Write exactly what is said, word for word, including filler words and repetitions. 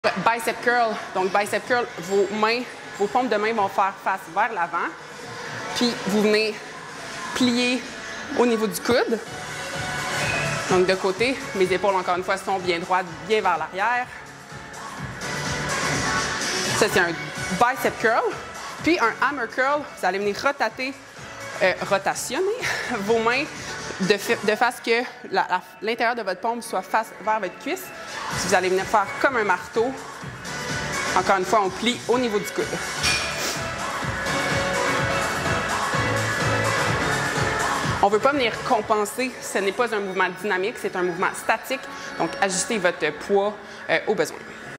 Bicep curl. Donc, bicep curl, vos mains, vos paumes de main vont faire face vers l'avant. Puis, vous venez plier au niveau du coude. Donc, de côté, mes épaules, encore une fois, sont bien droites, bien vers l'arrière. Ça, c'est un bicep curl. Puis, un hammer curl, vous allez venir rotater, euh, rotationner vos mains de, de façon que l'intérieur de votre paume soit face vers votre cuisse. Puis vous allez venir faire comme un marteau. Encore une fois, on plie au niveau du coude. On ne veut pas venir compenser, ce n'est pas un mouvement dynamique, c'est un mouvement statique. Donc, ajustez votre poids euh, au besoin.